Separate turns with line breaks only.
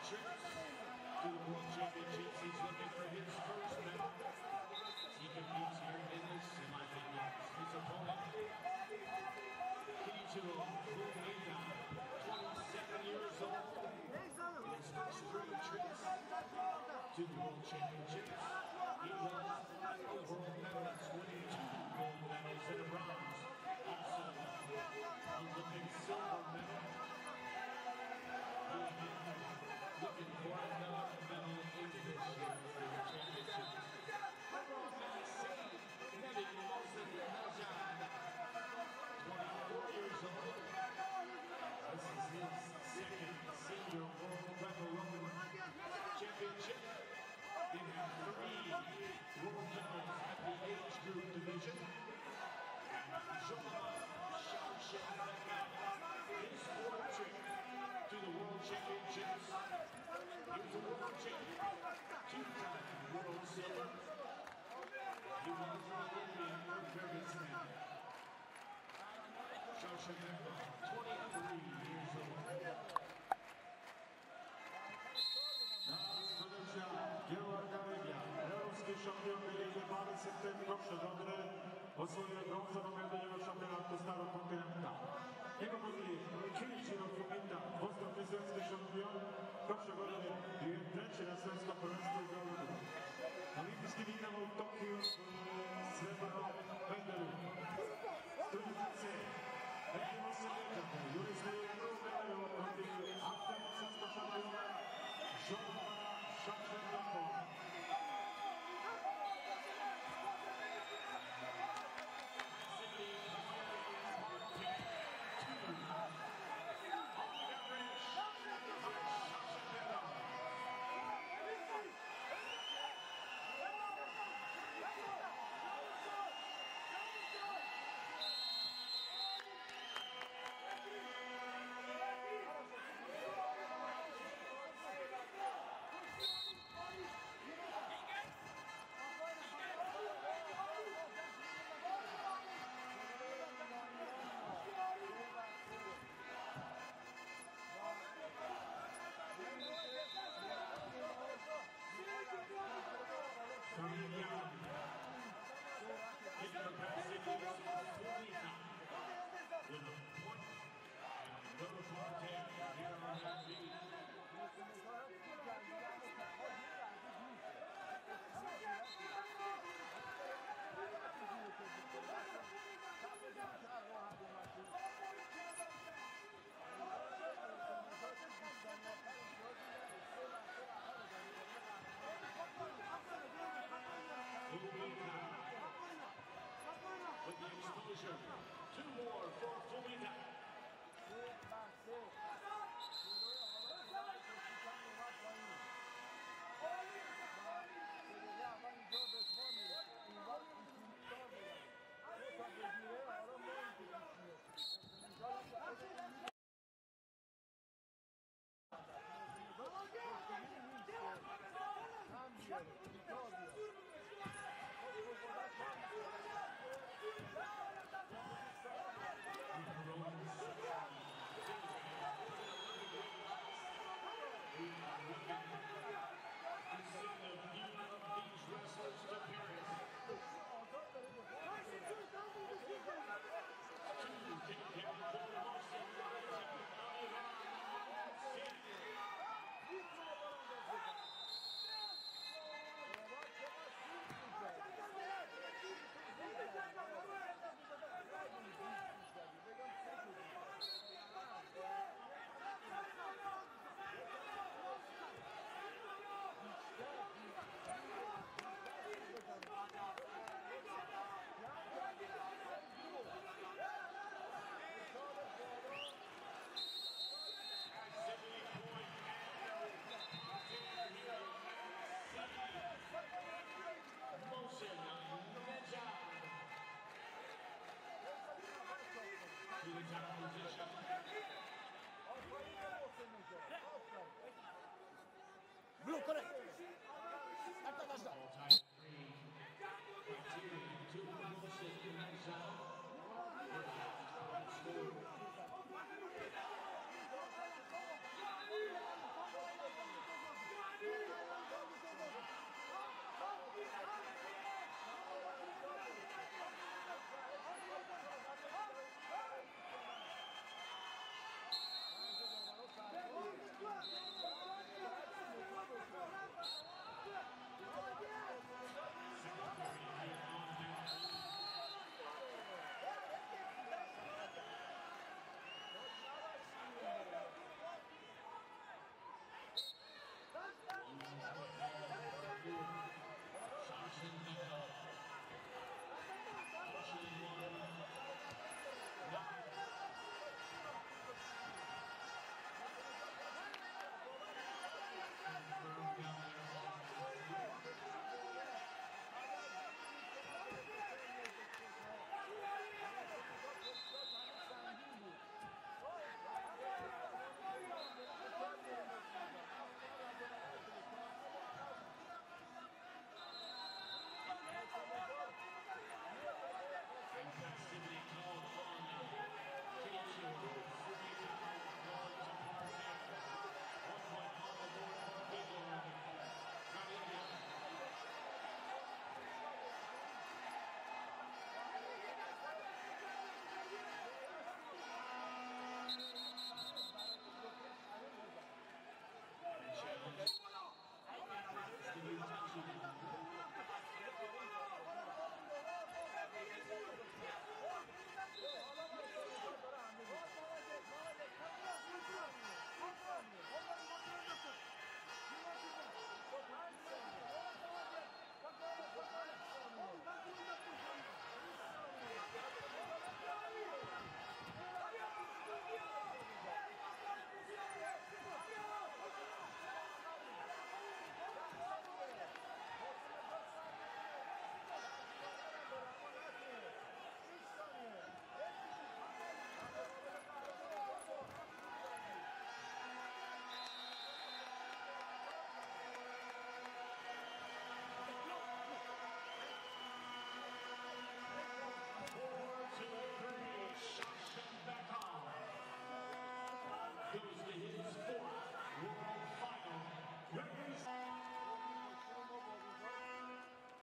trips to the World Championships. He's looking for his first medal. He competes here in this semifinals. His opponent, Keiichiro Fumita, 27 years old. His first three trips to the World Championships. He was a world medalist, winning 2 gold medals and a bronze. Also, a Olympic silver medal. Looking for another medal in this year's World Championships. Netting Mosen Najad, 24 years old. This is his second senior World Greco-Roman Championship. He had 3 world medals at the age group division. Joma Shanshin, his 4th trip to the World Championships. He was a world champion, 2-time world silver. He was an Olympian for Kyrgyzstan. Shoshenko, 23 years old.
Georgia, europski šampion Lige 20. prošle godine, osvojio je bronzovou medalju na šampionatu starog kontinenta. Njegov pozdrav Keiichiro Fumita, postao svjetski šampion, prošle godine bio je 3. na svjetskom prvenstvu u Beogradu. Olimpijskim igrama u Tokiju srebrnu medalju. Studijice, 8 metaka, juri smo je prvu medalju protiv aktualnog svjetskog šampiona Joma Shanshin.
With the exposure, 2 more for Fumita.
Blue, correct.